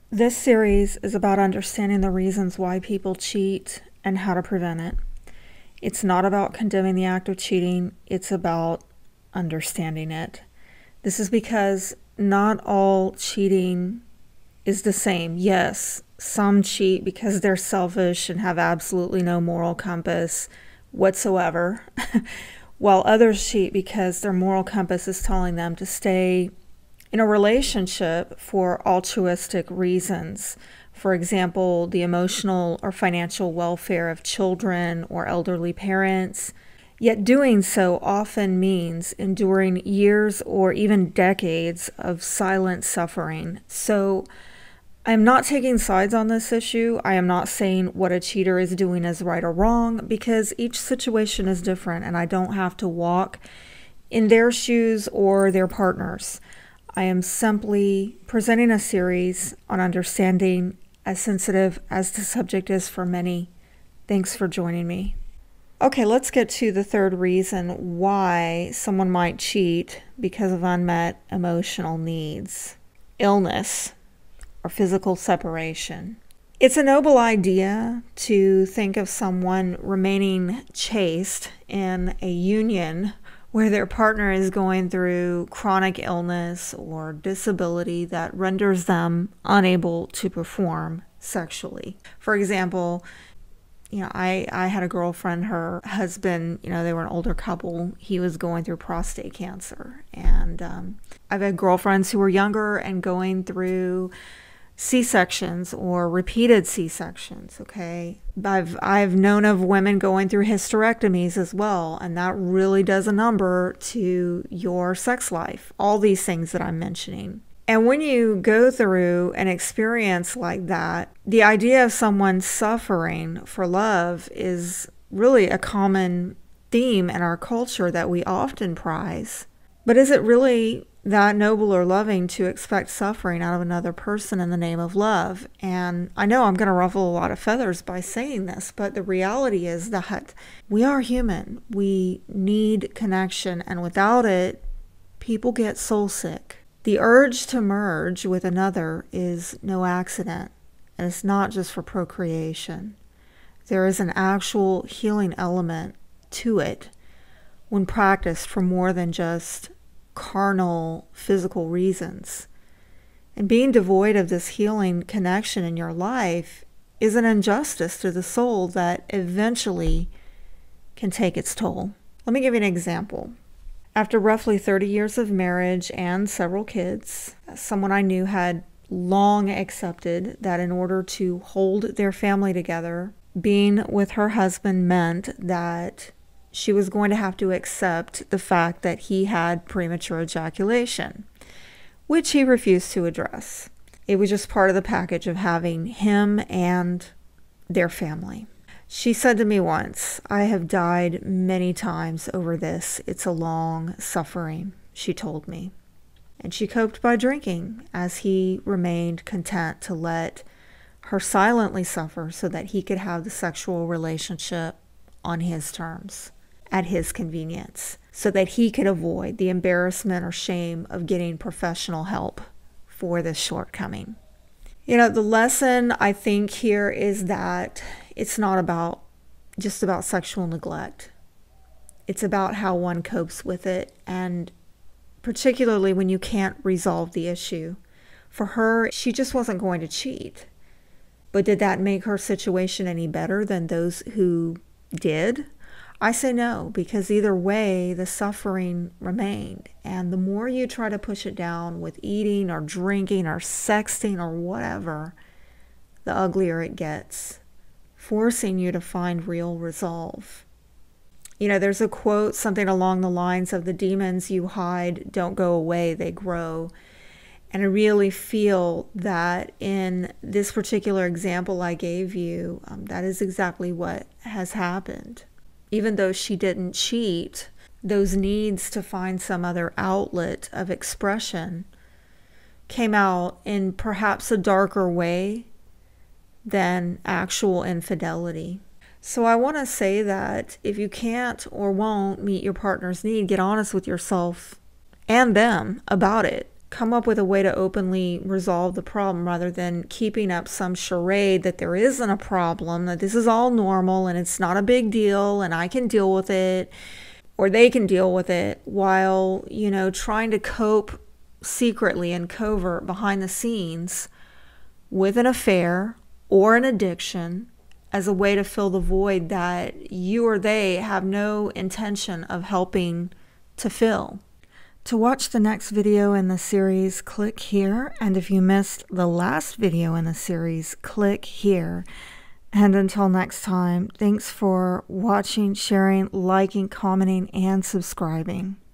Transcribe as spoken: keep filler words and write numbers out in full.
This series is about understanding the reasons why people cheat and how to prevent it. It's not about condemning the act of cheating, it's about understanding it. This is because not all cheating is the same. Yes, some cheat because they're selfish and have absolutely no moral compass whatsoever, while others cheat because their moral compass is telling them to stay in a relationship for altruistic reasons. For example, the emotional or financial welfare of children or elderly parents. Yet doing so often means enduring years or even decades of silent suffering. So I am not taking sides on this issue. I am not saying what a cheater is doing is right or wrong, because each situation is different and I don't have to walk in their shoes or their partners. I am simply presenting a series on understanding, as sensitive as the subject is for many. Thanks for joining me. Okay, let's get to the third reason why someone might cheat because of unmet emotional needs: illness or physical separation. It's a noble idea to think of someone remaining chaste in a union where their partner is going through chronic illness or disability that renders them unable to perform sexually. For example, you know, I, I had a girlfriend, her husband, you know, they were an older couple. He was going through prostate cancer. And um, I've had girlfriends who were younger and going through C-sections or repeated C-sections, okay? I've, I've known of women going through hysterectomies as well, and that really does a number to your sex life, all these things that I'm mentioning. And when you go through an experience like that, the idea of someone suffering for love is really a common theme in our culture that we often prize. But is it really that noble or loving to expect suffering out of another person in the name of love? And I know I'm going to ruffle a lot of feathers by saying this, but the reality is that we are human. We need connection, and without it, people get soul sick. The urge to merge with another is no accident, and it's not just for procreation. There is an actual healing element to it when practiced for more than just carnal, physical reasons. And being devoid of this healing connection in your life is an injustice to the soul that eventually can take its toll. Let me give you an example. After roughly thirty years of marriage and several kids, someone I knew had long accepted that in order to hold their family together, being with her husband meant that she was going to have to accept the fact that he had premature ejaculation, which he refused to address. It was just part of the package of having him and their family. She said to me once, "I have died many times over this. It's a long suffering," she told me. And she coped by drinking as he remained content to let her silently suffer so that he could have the sexual relationship on his terms, at his convenience, so that he could avoid the embarrassment or shame of getting professional help for this shortcoming. You know, the lesson I think here is that it's not about just about sexual neglect. It's about how one copes with it, and particularly when you can't resolve the issue. For her, she just wasn't going to cheat. But did that make her situation any better than those who did? I say no, because either way, the suffering remained. And the more you try to push it down with eating or drinking or sexting or whatever, the uglier it gets, forcing you to find real resolve. You know, there's a quote, something along the lines of, "The demons you hide don't go away, they grow." And I really feel that in this particular example I gave you, um, that is exactly what has happened. Even though she didn't cheat, those needs to find some other outlet of expression came out in perhaps a darker way than actual infidelity. So I want to say that if you can't or won't meet your partner's need, get honest with yourself and them about it. come up with a way to openly resolve the problem rather than keeping up some charade that there isn't a problem, that this is all normal and it's not a big deal and I can deal with it, or they can deal with it, while, you know, trying to cope secretly and covert behind the scenes with an affair or an addiction as a way to fill the void that you or they have no intention of helping to fill. To watch the next video in the series, click here. And if you missed the last video in the series, click here. And until next time, thanks for watching, sharing, liking, commenting, and subscribing.